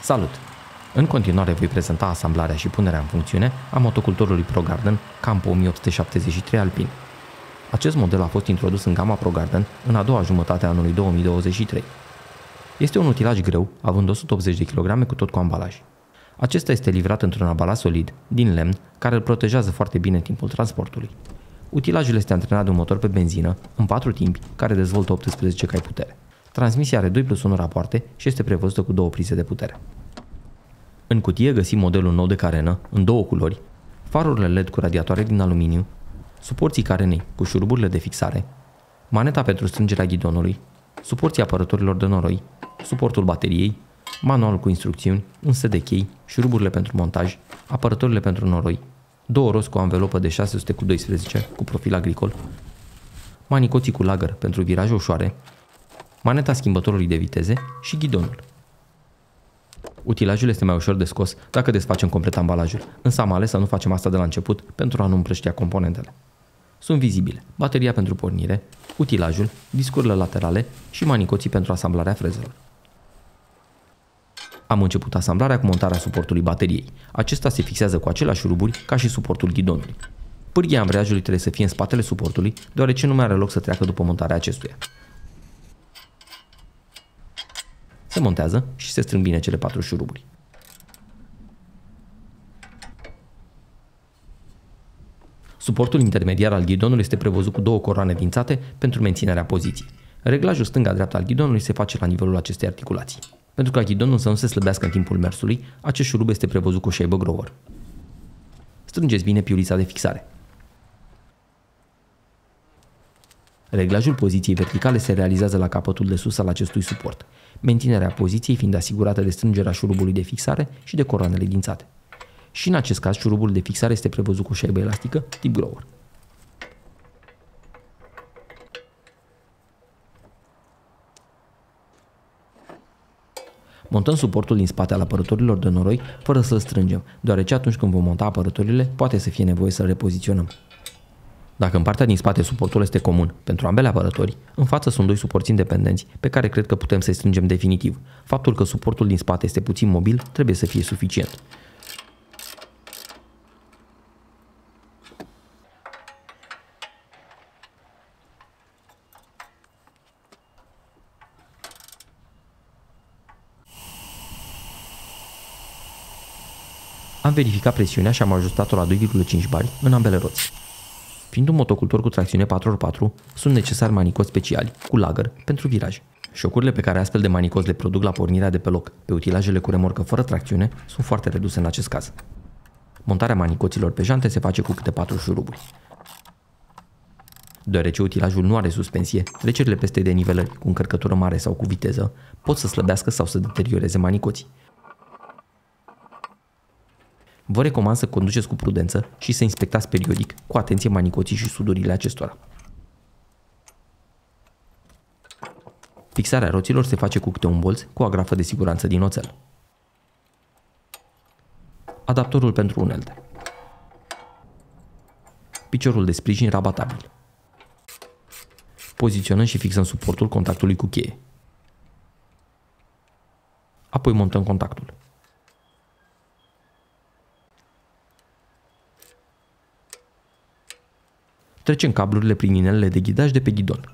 Salut! În continuare voi prezenta asamblarea și punerea în funcțiune a motocultorului ProGarden Campo 1873 Alpin. Acest model a fost introdus în gama ProGarden în a doua jumătate a anului 2023. Este un utilaj greu, având 180 de kg cu tot cu ambalaj. Acesta este livrat într-un ambalaj solid, din lemn, care îl protejează foarte bine în timpul transportului. Utilajul este antrenat de un motor pe benzină, în 4 timpi, care dezvoltă 18 cai putere. Transmisia are 2+1 rapoarte și este prevăzută cu 2 prize de putere. În cutie găsim modelul nou de carenă, în 2 culori, farurile LED cu radiatoare din aluminiu, suporții carenei cu șuruburile de fixare, maneta pentru strângerea ghidonului, suporții apărătorilor de noroi, suportul bateriei, manual cu instrucțiuni, un set de chei, șuruburile pentru montaj, apărătorile pentru noroi, 2 roți cu o anvelopă de 600x12 cu profil agricol, manicoții cu lagăr pentru viraje ușoare, maneta schimbătorului de viteze și ghidonul. Utilajul este mai ușor de scos dacă desfacem complet ambalajul, însă am ales să nu facem asta de la început pentru a nu împrăștia componentele. Sunt vizibile bateria pentru pornire, utilajul, discurile laterale și manicoții pentru asamblarea frezelor. Am început asamblarea cu montarea suportului bateriei. Acesta se fixează cu aceleași șuruburi ca și suportul ghidonului. Pârghia ambreiajului trebuie să fie în spatele suportului, deoarece nu mai are loc să treacă după montarea acestuia. Se montează și se strâng bine cele 4 șuruburi. Suportul intermediar al ghidonului este prevăzut cu 2 coroane dințate pentru menținerea poziției. Reglajul stânga-dreapta al ghidonului se face la nivelul acestei articulații. Pentru ca ghidonul să nu se slăbească în timpul mersului, acest șurub este prevăzut cu o șaibă grower. Strângeți bine piulița de fixare. Reglajul poziției verticale se realizează la capătul de sus al acestui suport, menținerea poziției fiind asigurată de strângerea șurubului de fixare și de coroanele dințate. Și în acest caz, șurubul de fixare este prevăzut cu o șaibă elastică tip grower. Montăm suportul din spate al apărătorilor de noroi fără să-l strângem, deoarece atunci când vom monta apărătorile, poate să fie nevoie să-l repoziționăm. Dacă în partea din spate suportul este comun pentru ambele apărători, în față sunt 2 suporți independenți pe care cred că putem să-i strângem definitiv. Faptul că suportul din spate este puțin mobil trebuie să fie suficient. Am verificat presiunea și am ajustat-o la 2,5 bari în ambele roți. Fiind un motocultor cu tracțiune 4x4, sunt necesari manicoți speciali, cu lagăr, pentru viraje. Șocurile pe care astfel de manicoți le produc la pornirea de pe loc pe utilajele cu remorcă fără tracțiune sunt foarte reduse în acest caz. Montarea manicoților pe jante se face cu câte 4 șuruburi. Deoarece utilajul nu are suspensie, trecerile peste denivelări cu încărcătură mare sau cu viteză pot să slăbească sau să deterioreze manicoții. Vă recomand să conduceți cu prudență și să inspectați periodic cu atenție manicoții și sudurile acestora. Fixarea roților se face cu câte un bolț cu o agrafă de siguranță din oțel. Adaptorul pentru unelte. Piciorul de sprijin rabatabil. Poziționăm și fixăm suportul contactului cu cheie. Apoi montăm contactul. Trecem cablurile prin inelele de ghidaj de pe ghidon.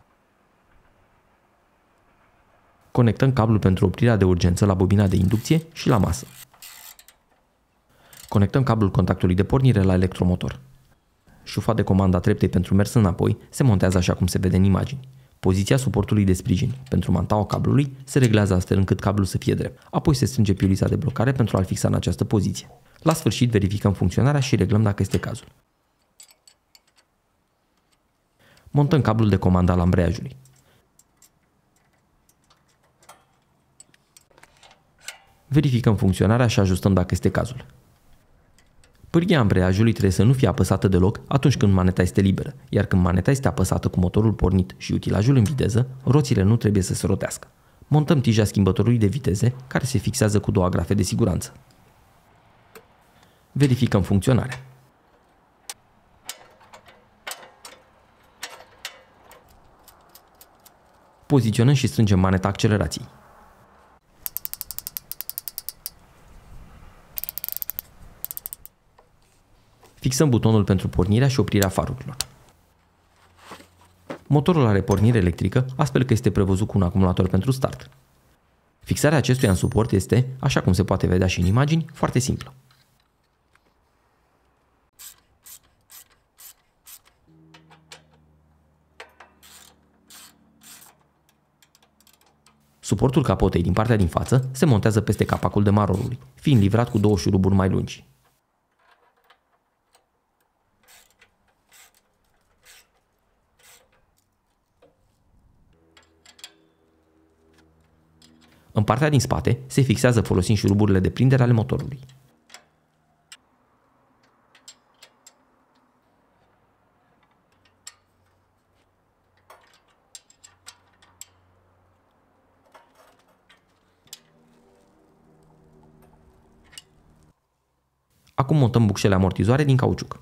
Conectăm cablul pentru oprirea de urgență la bobina de inducție și la masă. Conectăm cablul contactului de pornire la electromotor. Șufa de comandă a treptei pentru mers înapoi se montează așa cum se vede în imagini. Poziția suportului de sprijin pentru mantaua cablului se reglează astfel încât cablul să fie drept. Apoi se strânge piulița de blocare pentru a-l fixa în această poziție. La sfârșit verificăm funcționarea și reglăm dacă este cazul. Montăm cablul de comandă al ambreiajului. Verificăm funcționarea și ajustăm dacă este cazul. Pârghia ambreiajului trebuie să nu fie apăsată deloc atunci când maneta este liberă, iar când maneta este apăsată cu motorul pornit și utilajul în viteză, roțile nu trebuie să se rotească. Montăm tija schimbătorului de viteze, care se fixează cu 2 agrafe de siguranță. Verificăm funcționarea. Poziționăm și strângem maneta accelerației. Fixăm butonul pentru pornirea și oprirea farurilor. Motorul are pornire electrică, astfel că este prevăzut cu un acumulator pentru start. Fixarea acestuia în suport este, așa cum se poate vedea și în imagini, foarte simplă. Suportul capotei din partea din față se montează peste capacul demarorului, fiind livrat cu două șuruburi mai lungi. În partea din spate se fixează folosind șuruburile de prindere ale motorului. Acum montăm bucșele amortizoare din cauciuc.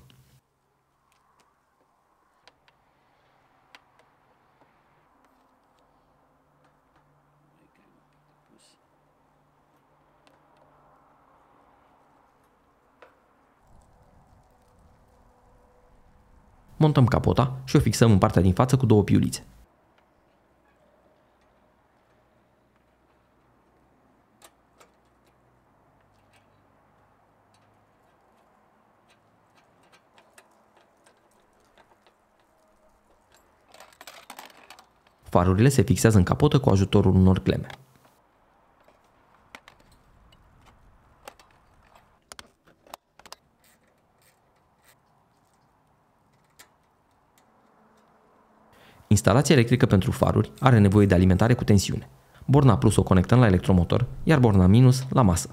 Montăm capota și o fixăm în partea din față cu două piulițe. Farurile se fixează în capotă cu ajutorul unor cleme. Instalația electrică pentru faruri are nevoie de alimentare cu tensiune. Borna plus o conectăm la electromotor, iar borna minus la masă.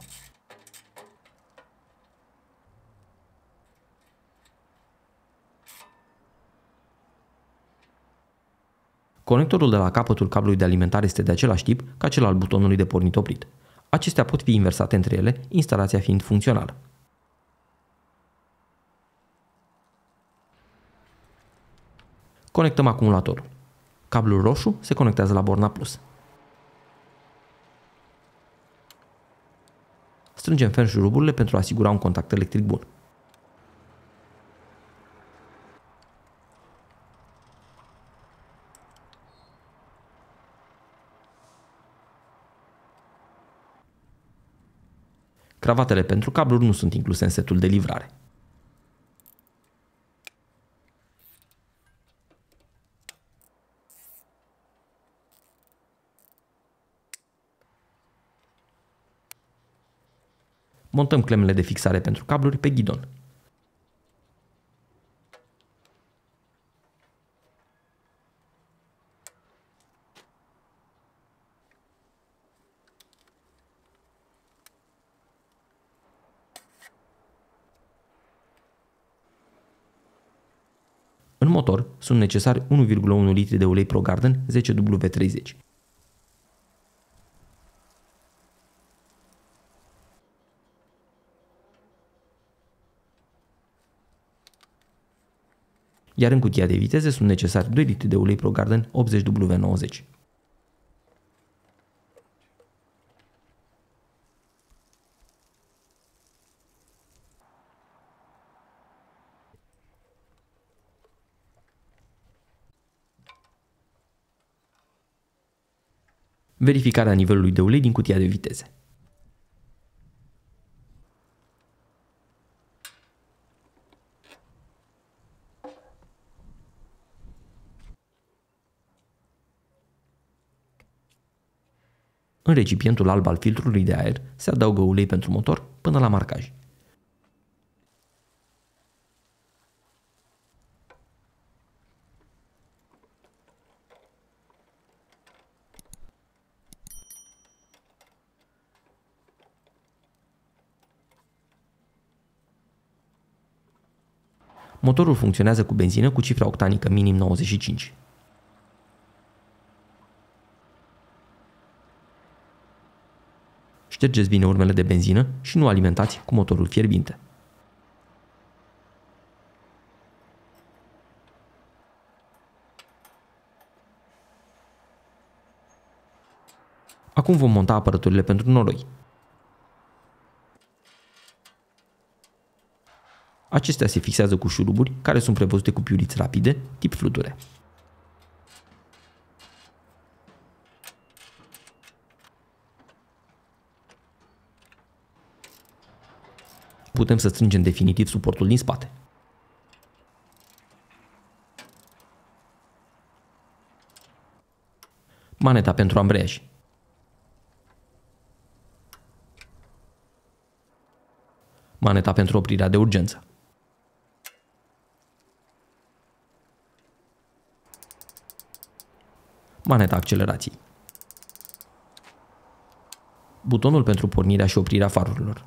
Conectorul de la capătul cablului de alimentare este de același tip ca cel al butonului de pornit-oprit. Acestea pot fi inversate între ele, instalația fiind funcțională. Conectăm acumulatorul. Cablul roșu se conectează la borna plus. Strângem ferm șuruburile pentru a asigura un contact electric bun. Cravatele pentru cabluri nu sunt incluse în setul de livrare. Montăm clemele de fixare pentru cabluri pe ghidon. În motor sunt necesari 1,1 litri de ulei ProGarden 10W30. Iar în cutia de viteze sunt necesari 2 litri de ulei ProGarden 80W90. Verificarea nivelului de ulei din cutia de viteze. În recipientul alb al filtrului de aer se adaugă ulei pentru motor până la marcaj. Motorul funcționează cu benzină cu cifra octanică minim 95. Ștergeți bine urmele de benzină și nu alimentați cu motorul fierbinte. Acum vom monta apărăturile pentru noroi. Acestea se fixează cu șuruburi care sunt prevăzute cu piuliți rapide, tip fluture. Putem să strângem definitiv suportul din spate. Maneta pentru ambreiaj. Maneta pentru oprirea de urgență. Maneta accelerației. Butonul pentru pornirea și oprirea farurilor.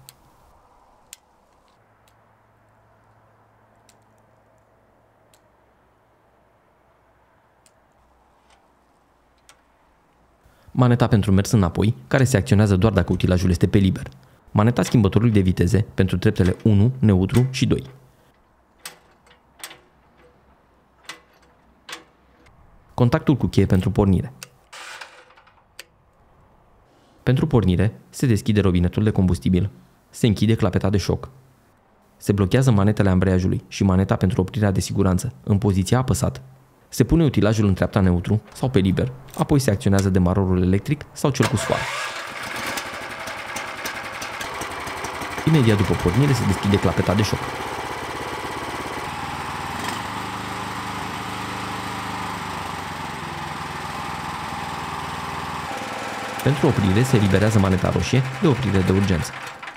Maneta pentru mers înapoi, care se acționează doar dacă utilajul este pe liber. Maneta schimbătorului de viteze pentru treptele 1, neutru și 2. Contactul cu cheie pentru pornire. Pentru pornire, se deschide robinetul de combustibil, se închide clapeta de șoc, se blochează manetele ambreiajului și maneta pentru oprirea de siguranță în poziția apăsată. Se pune utilajul în treapta neutru sau pe liber, apoi se acționează demarorul electric sau cel cu sfoară. Imediat după pornire se deschide clapeta de șoc. Pentru oprire se eliberează maneta roșie de oprire de urgență.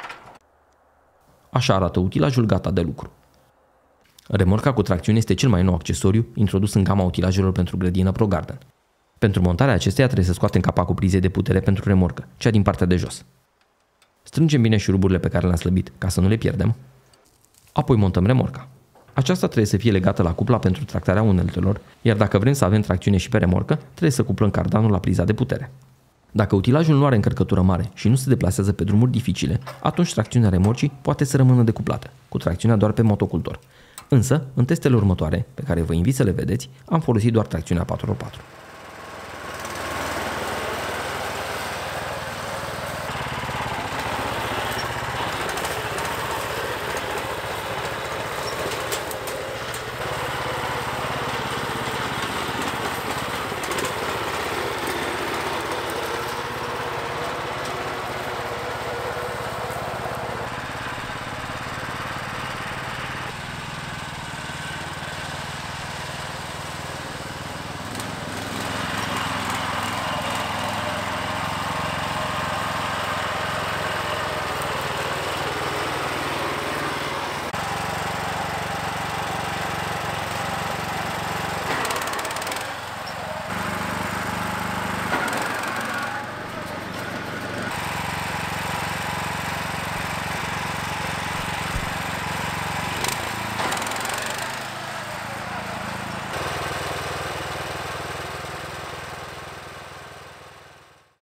Așa arată utilajul gata de lucru. Remorca cu tracțiune este cel mai nou accesoriu introdus în gama utilajelor pentru grădină ProGarden. Pentru montarea acesteia trebuie să scoatem capacul prizei de putere pentru remorcă, cea din partea de jos. Strângem bine șuruburile pe care le-am slăbit ca să nu le pierdem. Apoi montăm remorca. Aceasta trebuie să fie legată la cupla pentru tractarea uneltelor, iar dacă vrem să avem tracțiune și pe remorcă, trebuie să cuplăm cardanul la priza de putere. Dacă utilajul nu are încărcătură mare și nu se deplasează pe drumuri dificile, atunci tracțiunea remorcii poate să rămână decuplată, cu tracțiunea doar pe motocultor. Însă, în testele următoare, pe care vă invit să le vedeți, am folosit doar tracțiunea 4x4.